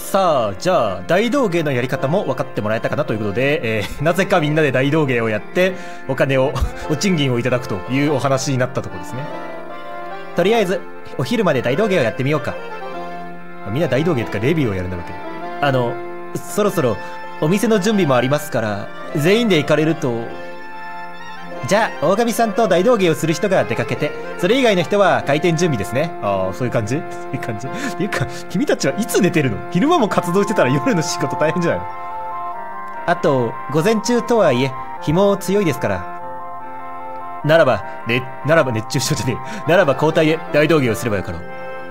さあ、じゃあ、大道芸のやり方も分かってもらえたかなということで、なぜかみんなで大道芸をやって、お金を、お賃金をいただくというお話になったところですね。とりあえず、お昼まで大道芸をやってみようか。みんな大道芸とかレビューをやるんだろうけど。そろそろ、お店の準備もありますから、全員で行かれると、じゃあ、大神さんと大道芸をする人が出かけて、それ以外の人は開店準備ですね。ああ、そういう感じそういう感じっていうか、君たちはいつ寝てるの？昼間も活動してたら夜の仕事大変じゃないの？あと、午前中とはいえ、日も強いですから。ならば熱中症じゃねえ。ならば交代で大道芸をすればよかろう。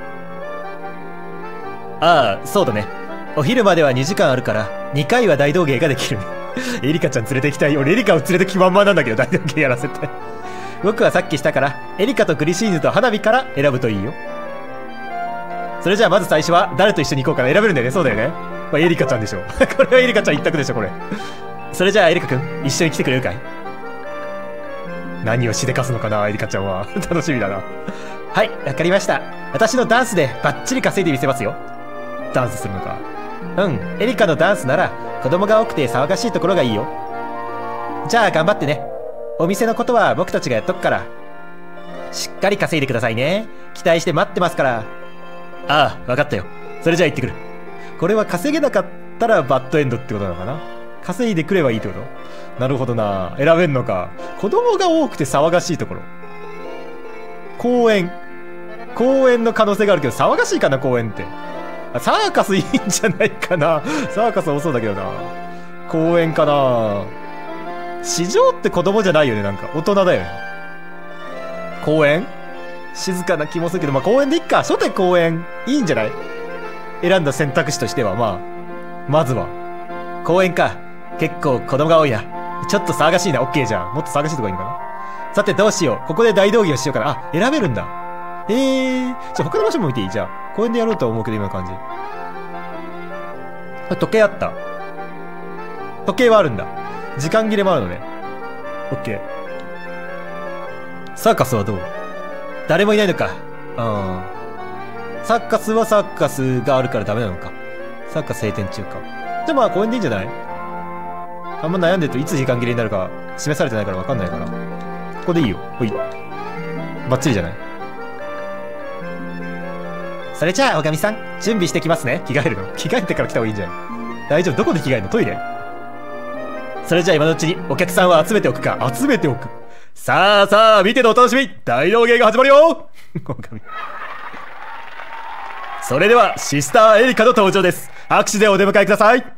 ああ、そうだね。お昼までは2時間あるから、2回は大道芸ができるね。エリカちゃん連れて行きたい。俺エリカを連れてきまんまなんだけど、大道芸やらせて。僕はさっきしたから、エリカとグリシーヌと花火から選ぶといいよ。それじゃあまず最初は誰と一緒に行こうかな。選べるんだよね。そうだよね。まあ、エリカちゃんでしょ。これはエリカちゃん一択でしょ、これ。それじゃあエリカくん、一緒に来てくれるかい？何をしでかすのかな、エリカちゃんは。楽しみだな。はい、わかりました。私のダンスでバッチリ稼いでみせますよ。ダンスするのか。うん、エリカのダンスなら子供が多くて騒がしいところがいいよ。じゃあ頑張ってね。お店のことは僕たちがやっとくから。しっかり稼いでくださいね。期待して待ってますから。ああ、わかったよ。それじゃあ行ってくる。これは稼げなかったらバッドエンドってことなのかな。稼いでくればいいってこと？なるほどな。選べんのか。子供が多くて騒がしいところ。公園の可能性があるけど、騒がしいかな、公園って。サーカスいいんじゃないかな。サーカス多そうだけどな。公園かな。市場って子供じゃないよね。なんか大人だよね。公園静かな気もするけど、まあ公園でいっか。初手公園いいんじゃない？選んだ選択肢としては、まずは公園か。結構子供が多いな。ちょっと騒がしいな。オッケーじゃん。もっと騒がしいとこいいのかな。さてどうしよう。ここで大道芸をしようかな。あ、選べるんだ。じゃあ他の場所も見ていい？じゃあ公園でやろうとは思うけど、今の感じ。時計あった。時計はあるんだ。時間切れもあるのね。オッケー。サーカスはどう？誰もいないのか。サーカスはサーカスがあるからダメなのか。サーカス閉店中か。じゃあまあ公園でいいんじゃない？あんま悩んでるといつ時間切れになるか示されてないから分かんないから。ここでいいよ。ほい。バッチリじゃない？それじゃあ、おかみさん、準備してきますね。着替えるの？着替えてから来た方がいいんじゃない？大丈夫？どこで着替えるの？トイレ？それじゃあ今のうちにお客さんは集めておくか。集めておく。さあ、見てのお楽しみ！大道芸が始まるよ！おかみ。それでは、シスターエリカの登場です。拍手でお出迎えください。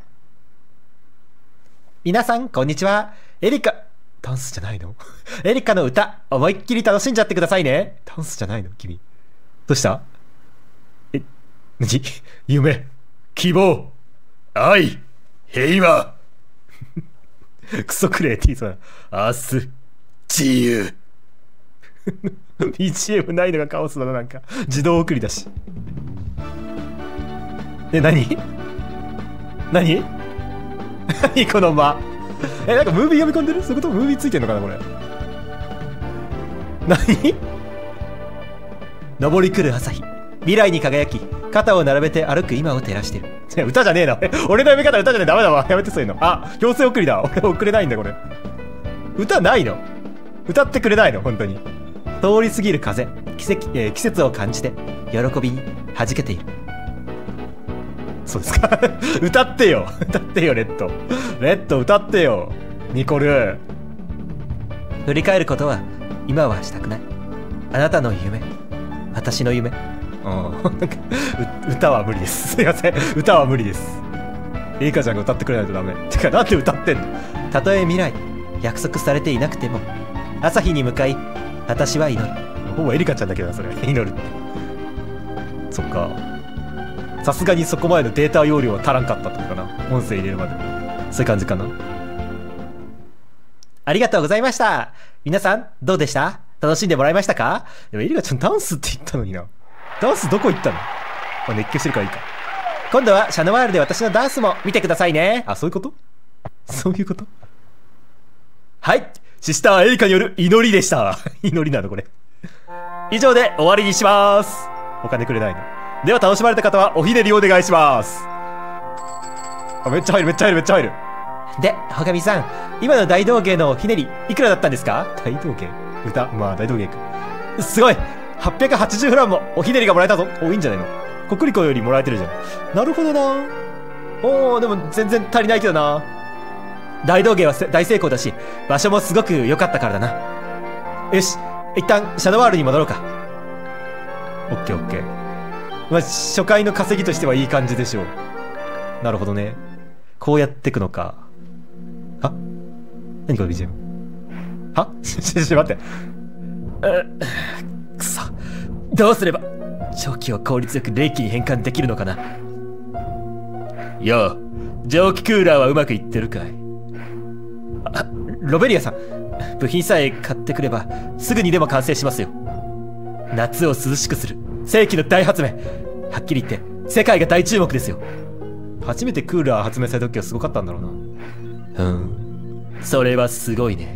皆さん、こんにちは。エリカ、ダンスじゃないの？エリカの歌、思いっきり楽しんじゃってくださいね。ダンスじゃないの？君。どうした？夢、希望、愛、平和。クソクレーティーさ。明日、自由。BGM ないのがカオスだな、なんか。自動送りだし。何何この間。なんかムービー読み込んでる？そういうこと？ムービーついてんのかな、これ。何？昇り来る朝日。未来に輝き、肩を並べて歩く今を照らしてる。歌じゃねえな。俺の読み方歌じゃねえ。ダメだわ。やめてそういうの。あ、強制送りだ。俺送れないんだ、これ。歌ないの？歌ってくれないの？本当に。通り過ぎる風、季節を感じて、喜びに弾けている。そうですか。歌ってよ。歌ってよ、レッド。レッド歌ってよ。ニコル。振り返ることは、今はしたくない。あなたの夢、私の夢。なんか歌は無理です。すいません。歌は無理です。エリカちゃんが歌ってくれないとダメ。てか、なんで歌ってんの？たとえ未来、約束されていなくても、朝日に向かい、私は祈る。ほぼエリカちゃんだけどな、それ。祈るって。そっか。さすがにそこまでのデータ容量は足らんかったってことかな。音声入れるまで。そういう感じかな。ありがとうございました。皆さん、どうでした？楽しんでもらいましたか？でもエリカちゃんダンスって言ったのにな。ダンスどこ行ったの？熱狂してるからいいか。今度はシャノワールで私のダンスも見てくださいね。あ、そういうこと？そういうこと？はい。シスターエリカによる祈りでした。祈りなのこれ。以上で終わりにします。お金くれないの。では楽しまれた方はおひねりお願いします。 あ、めっちゃ入る、めっちゃ入る、めっちゃ入る。で、ほがみさん、今の大道芸のひねり、いくらだったんですか？大道芸歌、まあ大道芸か。すごい !880 フランもおひねりがもらえたぞ。お、いいんじゃないの？コクリコよりもらえてるじゃん。なるほどな。おー、でも全然足りないけどな。大道芸は大成功だし、場所もすごく良かったからだな。よし、一旦シャドワールに戻ろうか。オッケーオッケー。まあ、初回の稼ぎとしてはいい感じでしょう。なるほどね。こうやってくのか。は？何これ BGM？ は？待って。くそ。どうすれば蒸気を効率よく冷気に変換できるのかな。よう、蒸気クーラーはうまくいってるかい？あ、ロベリアさん、部品さえ買ってくればすぐにでも完成しますよ。夏を涼しくする世紀の大発明。はっきり言って世界が大注目ですよ。初めてクーラー発明された時はすごかったんだろうな。それはすごいね。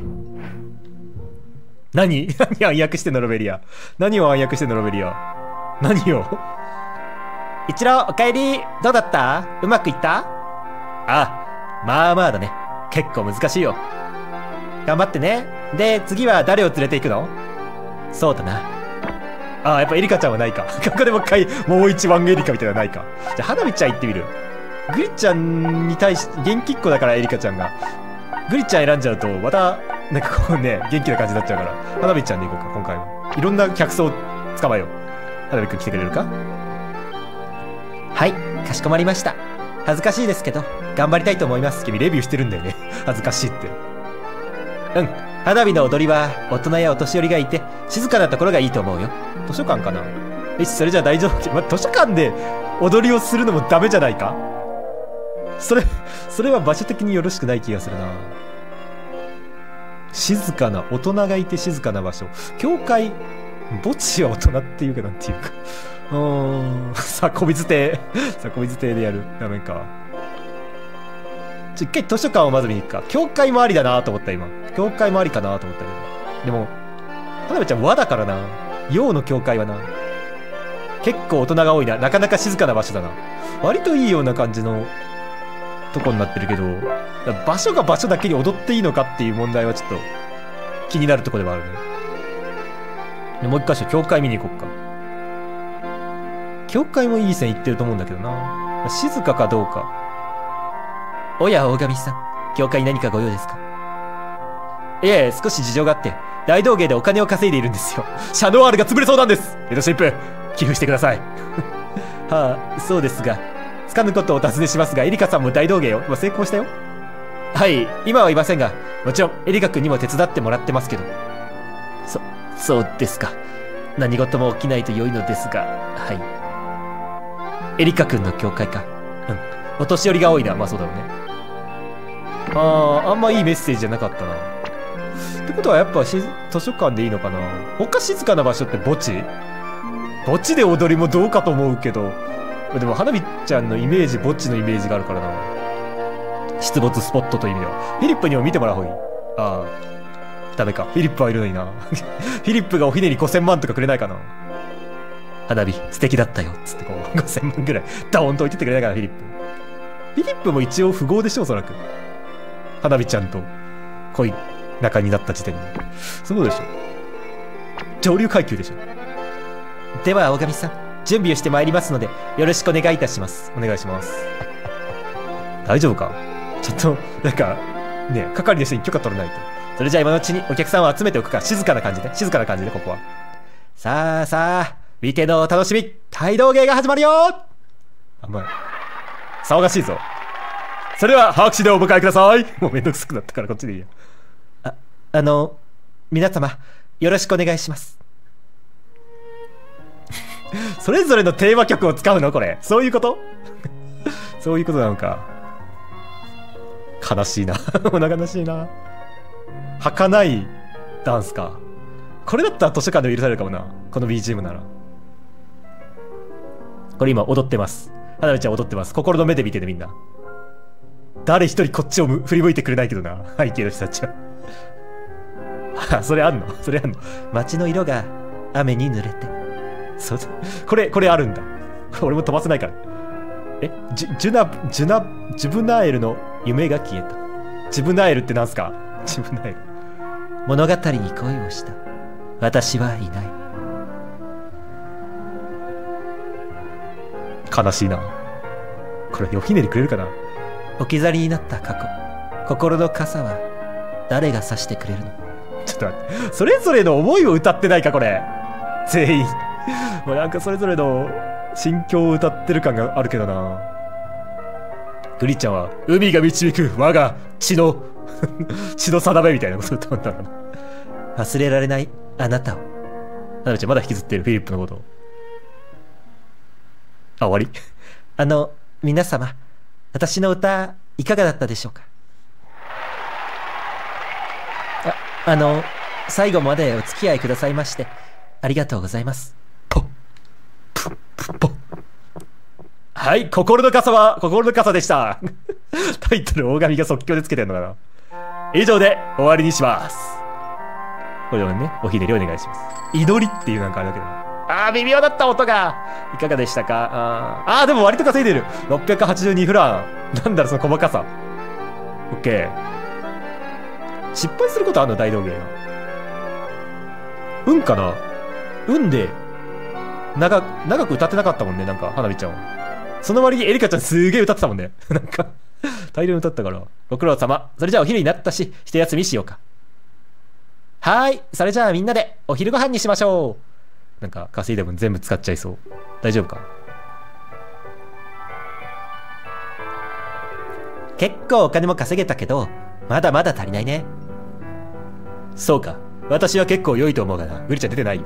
何暗躍してんのロベリア。何を暗躍してんのロベリア。何を一郎おかえり。どうだった？うまくいった？ああ、まあまあだね。結構難しいよ。頑張ってね。で、次は誰を連れて行くの？そうだな。ああ、やっぱエリカちゃんはないか。ここでもう一回、もう一ワンエリカみたいなのないか。じゃあ、花火ちゃん行ってみる。グリちゃんに対し、元気っ子だからエリカちゃんが。グリちゃん選んじゃうと、また、なんかこうね、元気な感じになっちゃうから。花火ちゃんで行こうか、今回は。いろんな客層捕まえよう。花火くん来てくれるか？はい、かしこまりました。恥ずかしいですけど、頑張りたいと思います。君レビューしてるんだよね。恥ずかしいって。花火の踊りは大人やお年寄りがいて静かなところがいいと思うよ。図書館かな？よし、それじゃあ大丈夫。図書館で踊りをするのもダメじゃないか？それは場所的によろしくない気がするな。静かな、大人がいて静かな場所。教会、墓地は大人っていうかなんていうか。さこ水亭でやる。ダメか。一回図書館をまず見に行くか。教会もありだなと思った今。教会もありかなと思ったけど。でも、花火ちゃん和だからな。洋の教会はな。結構大人が多いな。なかなか静かな場所だな。割といいような感じのとこになってるけど、場所が場所だけに踊っていいのかっていう問題はちょっと気になるところではあるね。でもう一箇所、教会見に行こうか。教会もいい線いってると思うんだけどな。静かかどうか。おや、大神さん。教会に何かご用ですか？いえ、少し事情があって、大道芸でお金を稼いでいるんですよ。シャノワールが潰れそうなんです。エドシップ、寄付してください。はあ、そうですが、つかぬことをお尋ねしますが、エリカさんも大道芸を、成功したよ。はい、今はいませんが、もちろん、エリカ君にも手伝ってもらってますけど。そうですか。何事も起きないと良いのですが、はい。エリカ君の教会か。お年寄りが多いな。まあそうだろうね。あんまいいメッセージじゃなかったな。ってことはやっぱ図書館でいいのかな。他静かな場所って墓地で踊りもどうかと思うけど、でも花火ちゃんのイメージ、墓地のイメージがあるからな。出没スポットという意味では。フィリップにも見てもらう方がいい。ああ、ダメか。フィリップはいるのにな。フィリップがおひねり5000万とかくれないかな。花火素敵だったよ。つってこう、5000万ぐらいダーンと置いてってくれないかな、フィリップ。フィリップも一応富豪でしょ、おそらく。花火ちゃんと恋仲になった時点で。そうでしょ。上流階級でしょ。では、大神さん、準備をしてまいりますので、よろしくお願いいたします。お願いします。大丈夫か？ちょっと、なんか、ね、係の人に許可取らないと。それじゃあ今のうちにお客さんを集めておくか。静かな感じで、ここは。さあ、見てのお楽しみ、大道芸が始まるよ。あんまり、騒がしいぞ。それでは、拍手でお迎えください。もうめんどくさくなったからこっちでいいや。皆様、よろしくお願いします。それぞれのテーマ曲を使うのこれ。そういうことそういうことなのか。悲しいな。悲しいな。儚いダンスか。これだったら図書館でも許されるかもな。この BGM なら。これ今踊ってます。花火ちゃん踊ってます。心の目で見てね、みんな。誰一人こっちを振り向いてくれないけどな。背景の人たちは。それあんの？街の色が雨に濡れて。これあるんだ。俺も飛ばせないから。 ジュブナエルの夢が消えた。ジュブナエルってなんすか？ジュブナエル。物語に恋をした。私はいない。悲しいな。これ、おひねりくれるかな？置き去りになった過去。心の傘は、誰が差してくれるの？ちょっと待って。それぞれの思いを歌ってないか、これ。全員。もうなんかそれぞれの心境を歌ってる感があるけどな。グリちゃんは、海が導く我が血の血の定めみたいなことを歌うんだろうな。忘れられないあなたを。ななちゃんまだ引きずってるフィリップのことを。あ、終わり皆様、私の歌、いかがだったでしょうか？最後までお付き合いくださいまして、ありがとうございます。はい、心の傘でした。タイトル、大神が即興でつけてんのかな。以上で終わりにします。これでね、おひねりお願いします。祈りっていうなんかあれだけど。微妙だった音が。いかがでしたか？でも割と稼いでる。682フラン。なんだろ、その細かさ。オッケー。失敗することあんの？大道芸が。運かな？運で、長く歌ってなかったもんね、なんか、花火ちゃんは。その割にエリカちゃんすげえ歌ってたもんね。なんか、大量に歌ったから。ご苦労様。それじゃあお昼になったし、一休みしようか。それじゃあみんなでお昼ご飯にしましょう。なんか、稼いだ分全部使っちゃいそう。大丈夫か？結構お金も稼げたけど、まだまだ足りないね。そうか。私は結構良いと思うがな。グリちゃん出てないよ。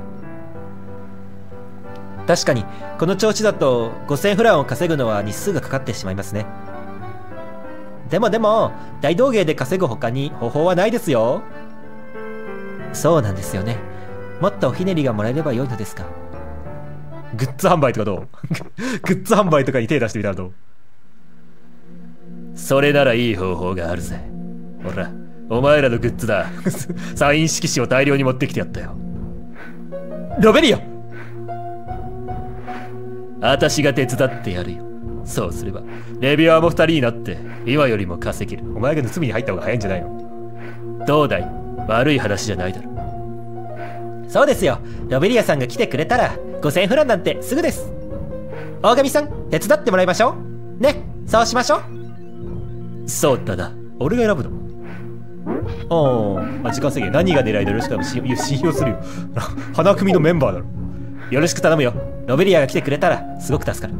確かに、この調子だと5000フランを稼ぐのは日数がかかってしまいますね。でも、大道芸で稼ぐ他に方法はないですよ。そうなんですよね。もっとおひねりがもらえれば良いのですが。グッズ販売とかどう？グッズ販売とかに手出してみたらどう？それならいい方法があるぜ。ほら、お前らのグッズだ。サイン色紙を大量に持ってきてやったよ。ロベリア！私が手伝ってやるよ。そうすれば、レビュアーも2人になって、今よりも稼げる。お前が盗みに入った方が早いんじゃないの？どうだい？悪い話じゃないだろ。そうですよ。ロベリアさんが来てくれたら、5000フランなんてすぐです。大神さん、手伝ってもらいましょう。ね、そうしましょう。そうだな。俺が選ぶの？時間制限。何が狙いだろ？しかも信用するよ。花組のメンバーだろ。よろしく頼むよ。ロベリアが来てくれたらすごく助かる。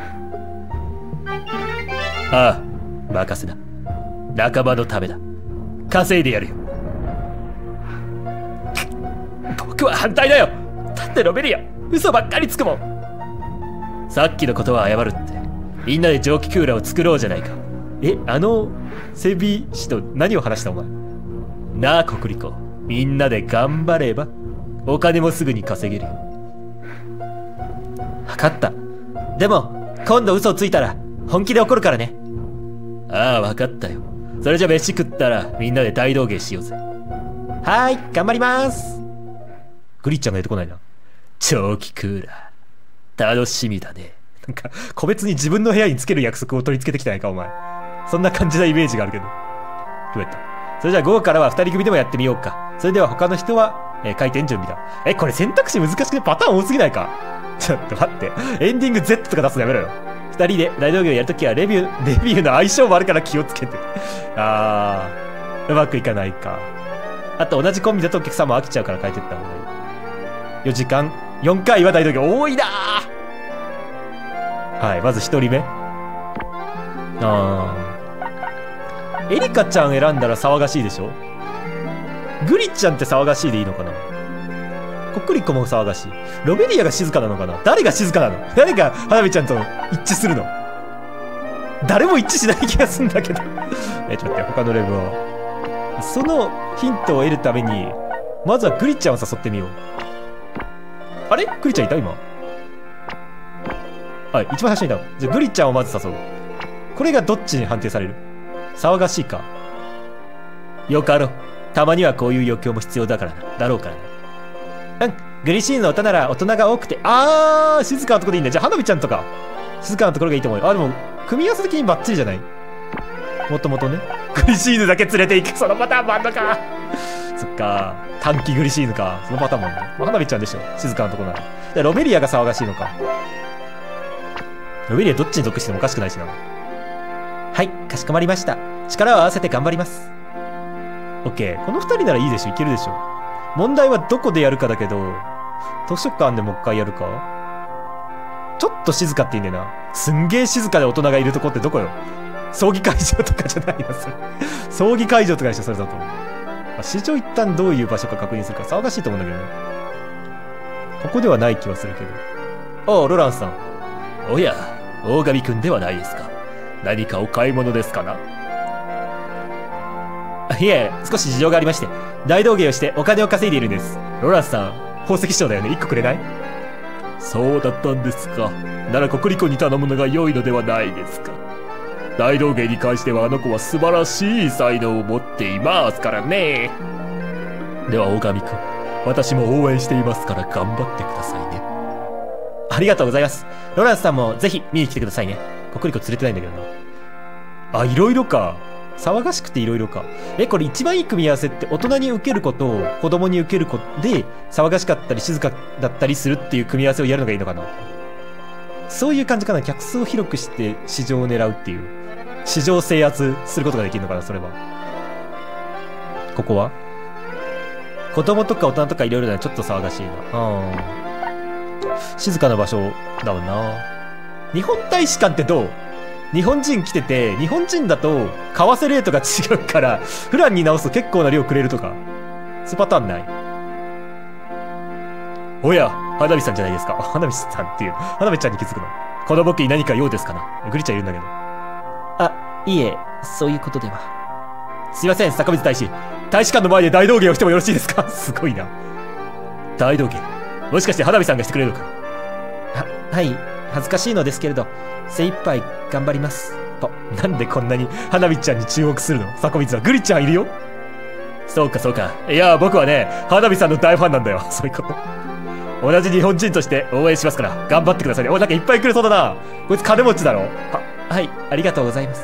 任せだ。仲間のためだ。稼いでやるよ。僕は反対だよ。だってロベリア嘘ばっかりつくもん。さっきのことは謝るって。みんなで蒸気クーラーを作ろうじゃないか。整備士と何を話したお前？なあコクリコ、みんなで頑張ればお金もすぐに稼げるよ。分かった。でも今度嘘をついたら本気で怒るからね。分かったよ。それじゃ飯食ったらみんなで大道芸しようぜ。頑張ります。グリッちゃんが出てこないな。蒸気クーラー楽しみだね。なんか個別に自分の部屋につける約束を取り付けてきたないかお前。そんな感じなイメージがあるけど。どうやった？それじゃあ午後からは2人組でもやってみようか。それでは他の人は、開店準備だ。これ選択肢難しくてパターン多すぎないか？ちょっと待って。エンディング Z とか出すのやめろよ。2人で大道芸をやるときはレビューの相性もあるから気をつけて。うまくいかないか。あと同じコンビだとお客さんも飽きちゃうから変えてった方がいい。4時間、4回は大道芸多いなー。まず1人目。エリカちゃん選んだら騒がしいでしょ？グリちゃんって騒がしいでいいのかな？コックリコも騒がしい。ロベリアが静かなのかな？誰が静かなの？誰が花火ちゃんと一致するの？誰も一致しない気がするんだけど。ちょっと待って、他のレブは。そのヒントを得るために、まずはグリちゃんを誘ってみよう。あれ？グリちゃんいた今。一番最初にいたの。じゃあグリちゃんをまず誘う。これがどっちに判定される？騒がしいか。よかろう。たまにはこういう余興も必要だからな。だろうからな。グリシーンの歌なら大人が多くて、静かなとこでいいんだ。じゃあ花火ちゃんとか。 静かなところがいいと思うよ。あ、でも、組み合わせ的にバッチリじゃない？もともとね。グリシーヌだけ連れていく。そのパターンもあんのか。そっか。短期グリシーヌか。そのパターンもあんね。まあ、花火ちゃんでしょ。静かなところなら。でロベリアが騒がしいのか。ロベリアどっちに属してもおかしくないしな。はい、かしこまりました。力を合わせて頑張ります。オッケー。この二人ならいいでしょ。いけるでしょ。問題はどこでやるかだけど、図書館でもう一回やるか？ちょっと静かっていいんだよな。すんげえ静かで大人がいるとこってどこよ？葬儀会場とかじゃないな、それ。葬儀会場とかでしょ、それだと。市場一旦どういう場所か確認するか騒がしいと思うんだけどね。ここではない気はするけど。おう、ロランスさん。 おや、大神くんではないですか。何かお買い物ですかな？ いえ、少し事情がありまして、大道芸をしてお金を稼いでいるんです。ロランスさん、宝石商だよね。1個くれない？ そうだったんですか。ならコクリコに頼むのが良いのではないですか。大道芸に関してはあの子は素晴らしい才能を持っていますからね。では大神くん、私も応援していますから頑張ってくださいね。 ありがとうございます。ロランスさんもぜひ見に来てくださいね。コクリコ連れてないんだけどな。あ、いろいろか。騒がしくていろいろか。これ一番いい組み合わせって大人に受ける子と子供に受ける子で騒がしかったり静かだったりするっていう組み合わせをやるのがいいのかな。そういう感じかな。客数を広くして市場を狙うっていう。市場制圧することができるのかな、それは。ここは子供とか大人とかいろいろだね。ちょっと騒がしいな。静かな場所だもんな。日本大使館ってどう？日本人来てて、日本人だと為替レートが違うから、フランに直すと結構な量くれるとか。そういうパターンない？ おや、花火さんじゃないですか。 花火さんっていう。花火ちゃんに気づくの。 この僕に何か用ですかな？ グリちゃんいるんだけど。 あ、いえ、そういうことでは。 すいません、坂水大使。大使館の前で大道芸をしてもよろしいですか？すごいな。 大道芸？もしかして花火さんがしてくれるのか？ はい、恥ずかしいのですけれど、精一杯頑張ります。 なんでこんなに花火ちゃんに注目するの？坂水はグリちゃんいるよ。 そうかそうか。いや、僕はね、花火さんの大ファンなんだよ。そういうこと。同じ日本人として応援しますから、頑張ってくださいね。なんかいっぱい来るそうだな。こいつ金持ちだろ。 はい、ありがとうございます。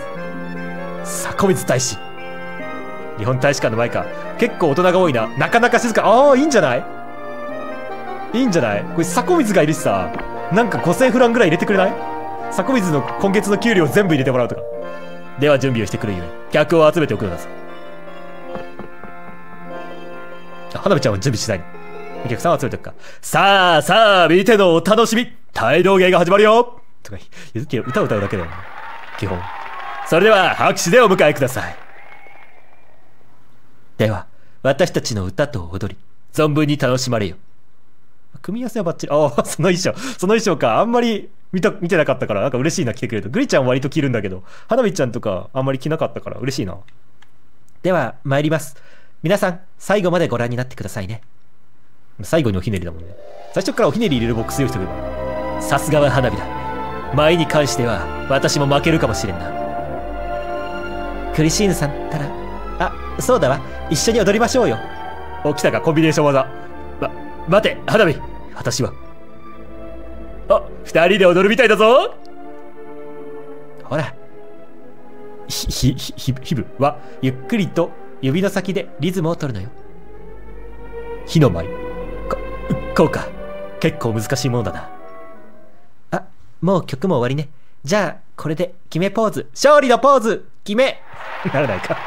坂水大使。日本大使館の前か。結構大人が多いな。なかなか静か。ああ、いいんじゃない？いいんじゃない？これ坂水がいるしさ。なんか5000フランぐらい入れてくれない？坂水の今月の給料全部入れてもらうとか。 では準備をしてくれよ。客を集めておくのだぞ。 花火ちゃんは準備しない。お客さんを集めておくか。 さあさあ、見てのお楽しみ。大道芸が始まるよ。 とか、歌うだけだよね。基本。 それでは拍手でお迎えください。 では、私たちの歌と踊り、 存分に楽しまれよ。 組み合わせはバッチリ。ああ、その衣装か。あんまり見てなかったから、なんか嬉しいな、来てくれると。グリちゃんは割と着るんだけど、花火ちゃんとかあんまり着なかったから嬉しいな。 では、参ります。皆さん、最後までご覧になってくださいね。 最後におひねりだもんね。最初からおひねり入れるボックス用意してくれば。 さすがは花火だ。前に関しては、私も負けるかもしれんな。 クリシーヌさんったら、あ、そうだわ。一緒に踊りましょうよ。 お、来たか、コンビネーション技。 待て、花火。私は。二人で踊るみたいだぞ。 ほら。 ヒブは、ゆっくりと指の先でリズムを取るのよ。火の舞。 こうか。結構難しいものだな。 あ、もう曲も終わりね。じゃあ、これで決めポーズ。 勝利のポーズ決めならないか。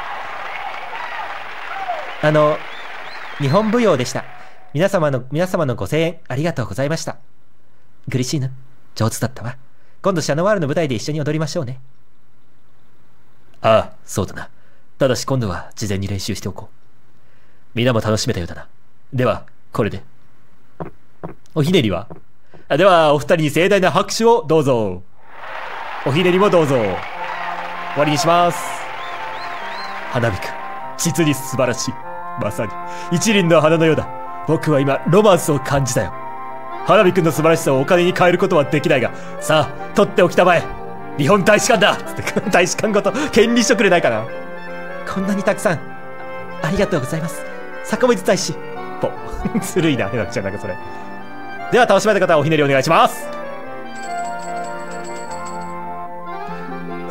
日本舞踊でした。皆様のご声援ありがとうございました。グリシーヌ、上手だったわ。今度シャノワールの舞台で一緒に踊りましょうね。 ああ、そうだな。ただし今度は事前に練習しておこう。皆も楽しめたようだな。では、これで。 おひねりは？では、お二人に盛大な拍手をどうぞ。おひねりもどうぞ。終わりにします。 花火くん、実に素晴らしい。まさに、一輪の花のようだ。僕は今、ロマンスを感じたよ。花火くんの素晴らしさをお金に換えることはできないが、さあ、取っておきたまえ。日本大使館だ。 大使館ごと権利書くれないかな。 こんなにたくさん、ありがとうございます。坂水大使。 ずるいな、なんかそれ。では、楽しまれた方はおひねりお願いします。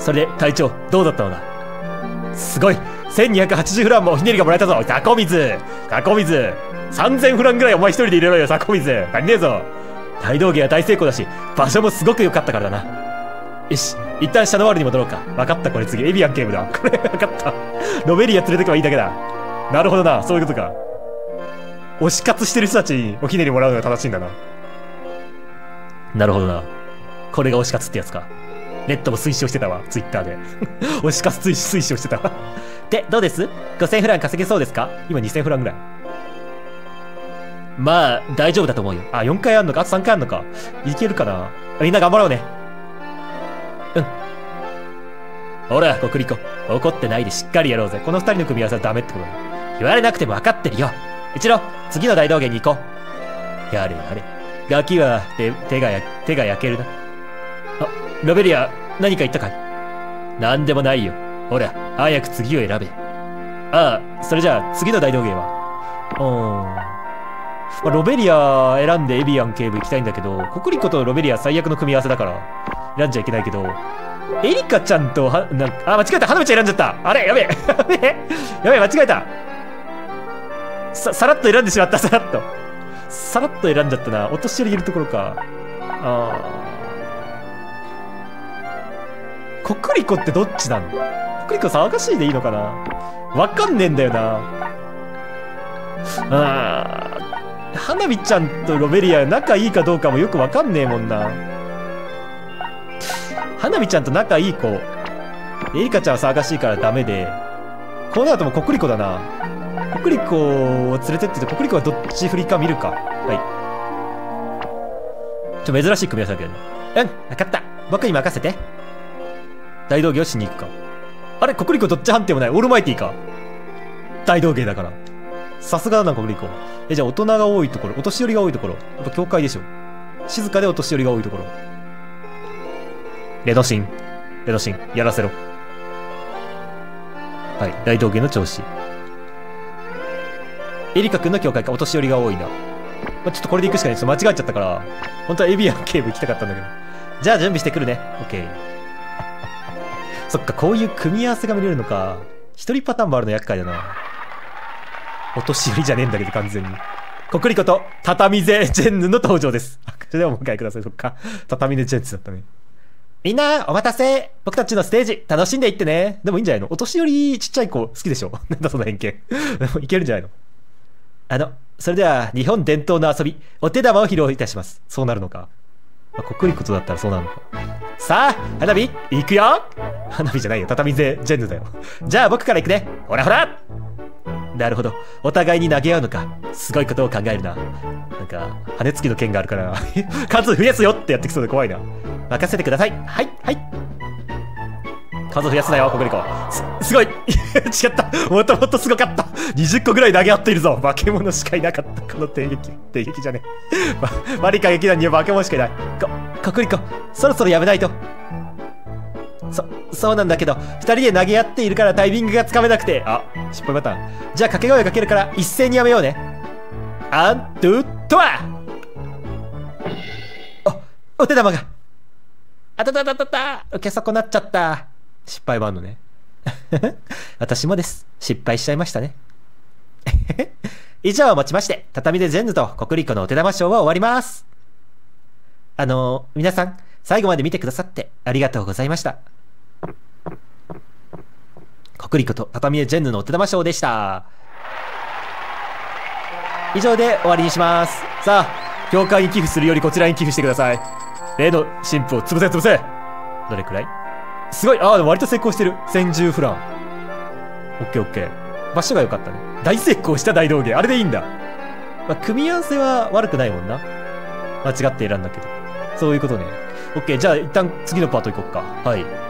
それで隊長どうだったのだ。すごい、1280フランもおひねりがもらえたぞ。タコ水3000フランぐらいお前一人で入れろよ。タコ水足りねえぞ。大道芸は大成功だし場所もすごく良かったからだな。よし、一旦シャノワールに戻ろうか。分かった、これ次エビアン警部だ。これ分かった。ロベリア連れてけばいいだけだ。なるほどな、そういうことか。推し活してる人たちにおひねりもらうのが正しいんだな。なるほどな、これが推し活ってやつか。ネットも推奨してたわ、ツイッターで。推し活推奨してたわ。で、どうです ?5000 フラン稼げそうですか？今2000フランぐらい。まあ、大丈夫だと思うよ。あ、4回あんのか？あと3回あんのか？いけるかな？みんな頑張ろうね。うん。ほら、コクリコ。怒ってないでしっかりやろうぜ。この2人の組み合わせはダメってことだ。言われなくても分かってるよ。一郎、次の大道芸に行こう。やれやれ。ガキは手が焼けるな。あ、ロベリア、何か言ったかい？なんでもないよ。ほら、早く次を選べ。ああ、それじゃあ次の大道芸は。まあ、ロベリア選んでエビアン警部行きたいんだけど、コクリコとロベリア最悪の組み合わせだから選んじゃいけないけど、エリカちゃんと間違えた、花道選んじゃった。あれ、やべえやべえ間違えた。さらっと選んでしまった。さらっと選んじゃったな。お年寄りいるところか。コクリコってどっちなの？コクリコ騒がしいでいいのかな？わかんねえんだよな。花火ちゃんとロベリア仲いいかどうかもよくわかんねえもんな。花火ちゃんと仲いい子、エリカちゃんは騒がしいからダメで、こうなるともうコクリコだな。コクリコを連れてってて、コクリコはどっち振りか見るか。はい。珍しい組み合わせだけどね。うん、わかった。僕に任せて。大道芸をしに行くか。あれ、コクリコどっち判定もない。オールマイティーか。大道芸だから。さすがだな、コクリコ。じゃあ大人が多いところ、お年寄りが多いところ。やっぱ教会でしょ。静かでお年寄りが多いところ。レノシン、やらせろ。はい、大道芸の調子。エリカ君の教会か、お年寄りが多いな。まあ、ちょっとこれで行くしかない。ちょっと間違えちゃったから、本当はエビアン警部行きたかったんだけど。じゃあ準備してくるね。オッケー。そっか、こういう組み合わせが見れるのか。一人パターンもあるの厄介だな。お年寄りじゃねえんだけど、完全に。コクリコと畳勢ジェンヌの登場です。それではお迎えください。そっか。畳勢ジェンヌだったね。みんな、お待たせ。僕たちのステージ、楽しんでいってね。でもいいんじゃないの？お年寄りちっちゃい子好きでしょ？なんだその偏見。いけるんじゃないの？それでは、日本伝統の遊び、お手玉を披露いたします。そうなるのか。まあ、コクリコとだったらそうなるのか。さあ、花火、行くよ。花火じゃないよ。畳勢ジェンヌだよ。じゃあ僕から行くね。ほらほら。なるほど。お互いに投げ合うのか。すごいことを考えるな。なんか、羽根つきの剣があるから、数増やすよってやってきそうで怖いな。任せてください。はい、はい。数増やすなよ、コクリコ。すごい違った。もともとすごかった。20個ぐらい投げ合っているぞ。化け物しかいなかった。この帝劇じゃねえ。マリカ劇団には化け物しかいない。コクリコ、そろそろやめないと。そうなんだけど、2人で投げ合っているからタイミングがつかめなくて。あ、失敗パターン。じゃあ掛け声をかけるから一斉にやめようね。アントゥトワお手玉が。あたたたたた。受け損なっちゃった。失敗版のね。私もです。失敗しちゃいましたね。以上をもちまして、畳でジェンヌとコクリコのお手玉ショーは終わります。皆さん、最後まで見てくださってありがとうございました。コクリコと畳でジェンヌのお手玉ショーでした。以上で終わりにします。さあ、教会に寄付するよりこちらに寄付してください。例の神父を潰せ潰せ。どれくらい？すごい。でも割と成功してる。1010フラン。オッケーオッケー。場所が良かったね。大成功した大道芸。あれでいいんだ。まあ、組み合わせは悪くないもんな。間違って選んだけど。そういうことね。オッケー。じゃあ一旦次のパート行こっか。はい。